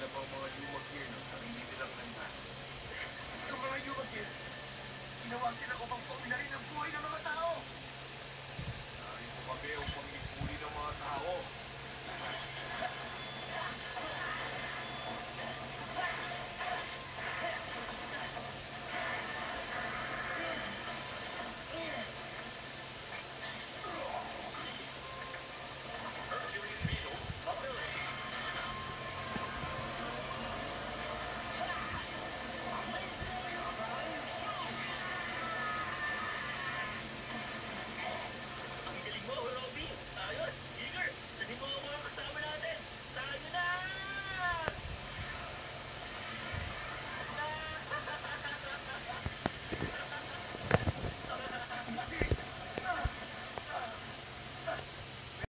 naghahanap ang mga lumagir ng sarili nilang landas. Ang mga lumagir, ginawa sila upang panginahin ang buhay ng mga tao. Narito kami upang ipuli ng mga tao.